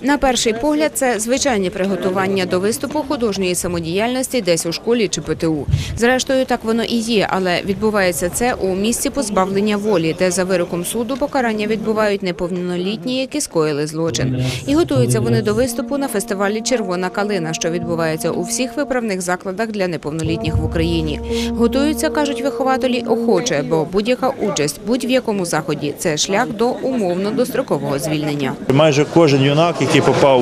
На перший погляд, це звичайні приготування до виступу художньої самодіяльності десь у школі чи ПТУ. Зрештою, так воно і є, але відбувається це у місці позбавлення волі, де за вироком суду покарання відбувають неповнолітні, які скоїли злочин. І готуються вони до виступу на фестивалі «Червона калина», що відбувається у всіх виправних закладах для неповнолітніх в Україні. Готуються, кажуть вихователі, охоче, бо будь-яка участь будь-в якому заході – це шлях до умовно-дострокового звільнення. Майже кожен юнак, який попав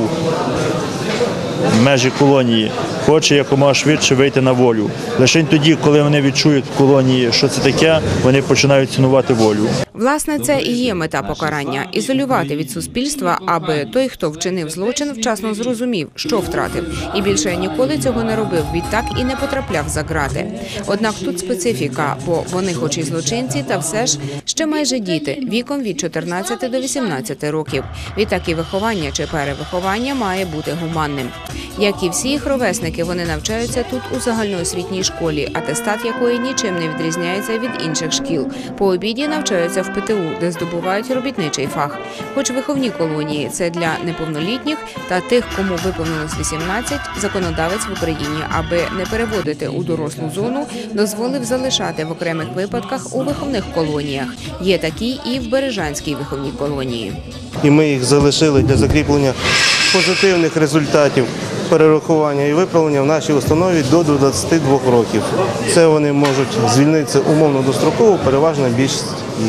в межі колонії, хоче якомога швидше вийти на волю. Лише тоді, коли вони відчують в колонії, що це таке, вони починають цінувати волю. Власне, це і є мета покарання – ізолювати від суспільства, аби той, хто вчинив злочин, вчасно зрозумів, що втратив. І більше ніколи цього не робив, відтак і не потрапляв за ґрати. Однак тут специфіка, бо вони хоч і злочинці, та все ж ще майже діти, віком від 14 до 18 років. Відтак і виховання чи перевиховання має бути гуманним. Як і всі їх ровесники, вони навчаються тут у загальноосвітній школі, атестат якої нічим не відрізняється від інших шкіл. По обіді навчаються в ПТУ, де здобувають робітничий фах. Хоч виховні колонії – це для неповнолітніх та тих, кому виповнилось 18, законодавець в Україні, аби не переводити у дорослу зону, дозволив залишати в окремих випадках у виховних колоніях. Є такі і в Бережанській виховній колонії. І ми їх залишили для закріплення позитивних результатів перерахування і виправлення в нашій установі до 22 років. Це вони можуть звільнитися умовно достроково, переважна більшість.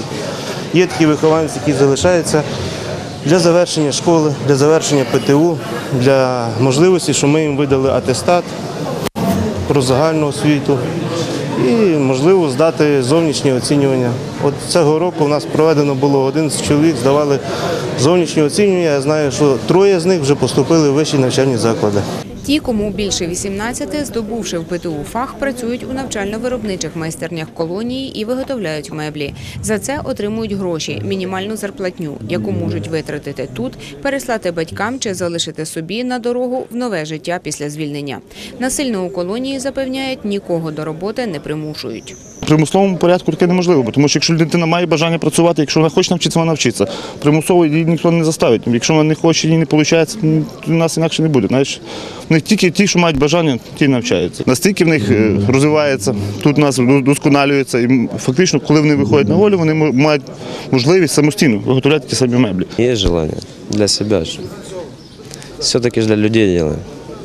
Є такі вихованці, які залишаються для завершення школи, для завершення ПТУ, для можливості, що ми їм видали атестат про загальну освіту і, можливо, здати зовнішнє оцінювання. От цього року у нас проведено було 11 чоловік, здавали зовнішнє оцінювання. Я знаю, що 3 з них вже поступили в вищі навчальні заклади. Ті, кому більше 18, здобувши в ПТУ фах, працюють у навчально-виробничих майстернях колонії і виготовляють меблі. За це отримують гроші, мінімальну зарплатню, яку можуть витратити тут, переслати батькам чи залишити собі на дорогу в нове життя після звільнення. Насильно у колонії, запевняють, нікого до роботи не примушують. В примусовому порядку таке неможливо, тому що якщо дитина має бажання працювати, якщо вона хоче навчитися, вона навчиться. Примусово її ніхто не заставить. Якщо вона не хоче, їй не виходить, то у нас інакше не буде. Знаєш, в них тільки ті, що мають бажання, ті навчаються. Настільки в них розвивається, тут у нас вдосконалюється. І фактично, коли вони виходять на волю, вони мають можливість самостійно виготовляти ті самі меблі. Є бажання для себе. Все-таки ж для людей робимо.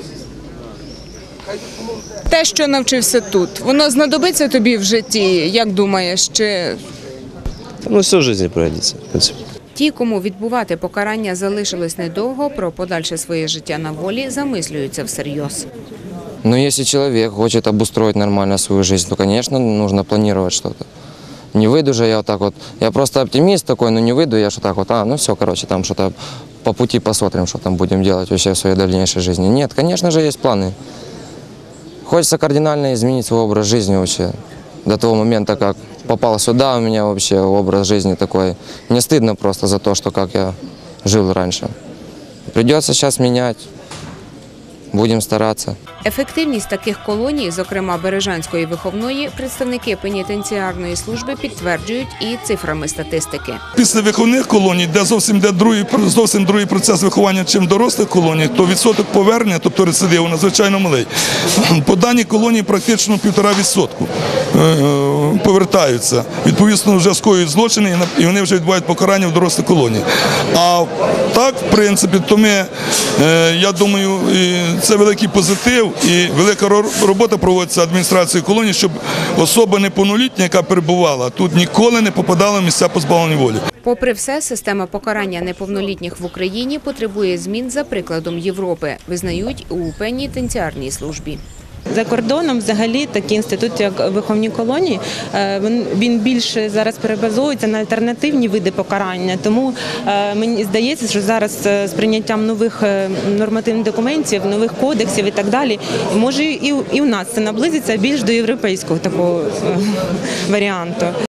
Те, що навчився тут, воно знадобиться тобі в житті, як думаєш, чи… Все в житті пригодиться. Ті, кому відбувати покарання залишилось недовго, про подальше своє життя на волі замислюються всерйоз. Если человек хочет обустроить нормально свою жизнь, то, конечно, нужно планировать что-то. Не выйду же я вот так вот, я просто оптимист такой, но не выйду я что так вот, все, короче, там что-то по пути посмотрим, что там будем делать вообще в своей дальнейшей жизни. Нет, конечно же, есть планы. Хочется кардинально изменить свой образ жизни вообще. До того момента, как попал сюда, у меня вообще образ жизни такой. Мне стыдно просто за то, что как я жил раньше. Придется сейчас менять. Будемо старатися. Ефективність таких колоній, зокрема Бережанської виховної, представники пенітенціарної служби підтверджують і цифрами статистики. Після виховних колоній, де зовсім другий процес виховання, чим в дорослих колоніях, то відсоток повернення, тобто рецидиву, надзвичайно малий. По даній колонії практично 1,5% повертаються. Відповідно, вже скоюють злочини і вони вже відбувають покарання в дорослих колоніях. А так, в принципі, то ми, я думаю, це великий позитив і велика робота проводиться адміністрацією колонії, щоб особа неповнолітня, яка перебувала, тут ніколи не попадала в місця позбавлення волі. Попри все, система покарання неповнолітніх в Україні потребує змін за прикладом Європи, визнають у пенітенціарній службі. За кордоном взагалі такий інститут, як виховні колонії, він більше зараз перебазується на альтернативні види покарання. Тому мені здається, що зараз з прийняттям нових нормативних документів, нових кодексів і так далі, може і у нас це наблизиться більш до європейського такого варіанту.